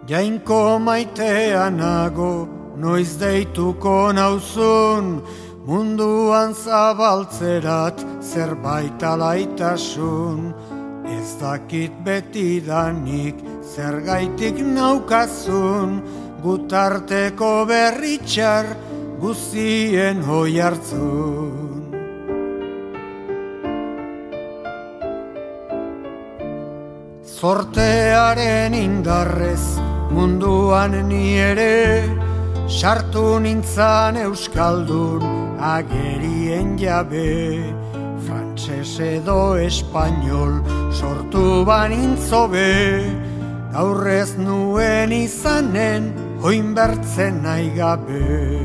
Jainko maitea nago, noiz deituko nauzun, munduan zabaltzerat zerbait alaitasun. Ez dakit betidanik zergaitik naukazun, gutarteko berritxar guztien hoi hartzun. Zortearen indarrez munduan ni ere, sartu nintzan euskaldun agerien jabe. Frantses edo espainol sortu banintzo be, gaurrez nuen izanen oin bertzen nahi gabe.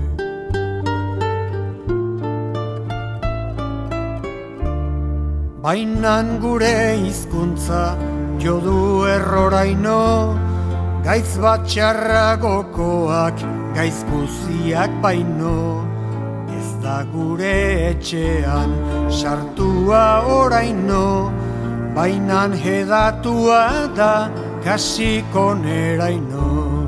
Bainan gure hizkuntza jo du erroraino, gaitz bat txarragokoak, gaitz guziak baino. Ez da gure etxean sartua oraino, bainan hedatua da kasiko neraino.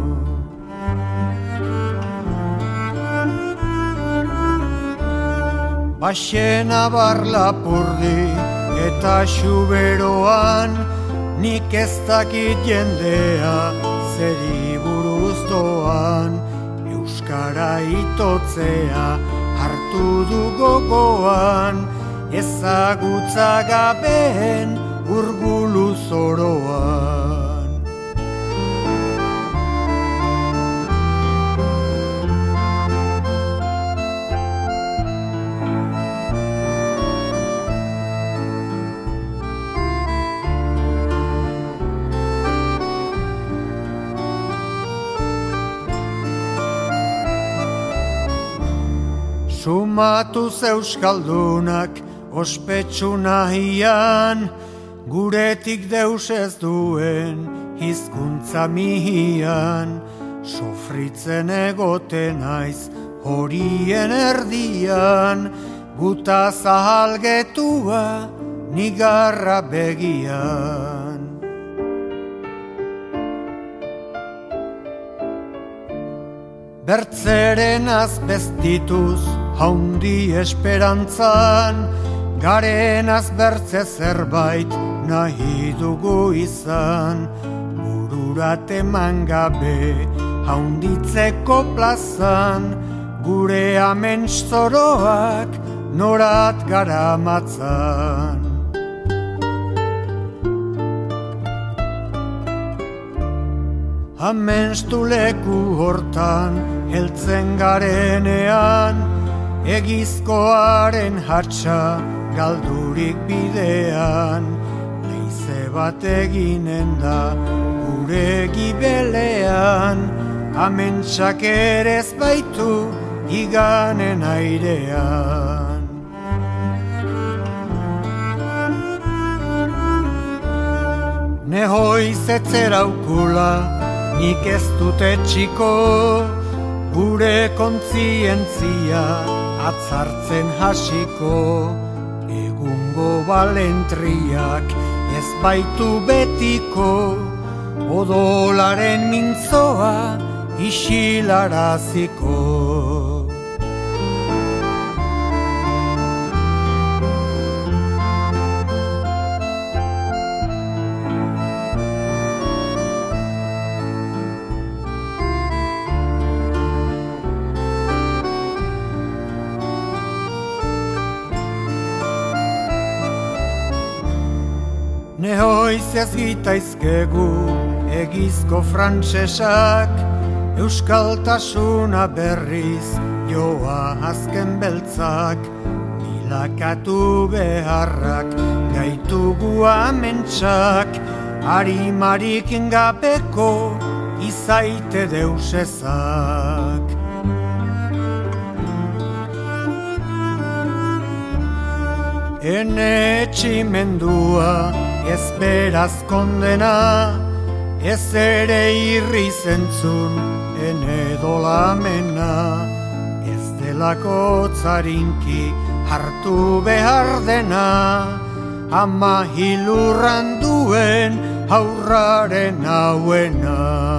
Baxena bar lapurdi eta xuberoan, nik ez dakit jendea zeri buruz doan. Euskara itotzea hartu du gogoan, ezagutza gabeen urgulu zoroan. Sumatuz euskaldunak ospetsu nahian, guretik deus ez duen hizkuntza mihian. Sofritzen egoten naiz horien erdian, guta zahalgetua nigarra begian. Bertzeren azbestituz haundi esperantzan, garenaz bertze zerbait nahi dugu izan. Bururat eman gabe haunditzeko plazan, gure aments zoroak norat garamatzan. Amentstu leku hortan heltzen garenean, egizkoaren hatsa galdurik bidean. Leize bat eginen da gure gibelean, amentsak ere ez baitu iganen airean. Nehoiz etzeraukula, nik ez dut etxiko, gure kontzientzia atzartzen hasiko. Egungo balentriak ez baitu betiko, odolaren mintzoa isilaraziko. Nehoiz ez gitaizkegu egizko frantsesak, euskaltasuna berriz joa azken beltzak. Bilakatu beharrak gaitugu amentsak, harimarik gabeko izaite deusezak. Ene etximendua ez beraz kondena, ez ere irri zentzun ene dolamena. Ez delako tzarinki hartu behar dena, ama hilurran duen haurraren hauena.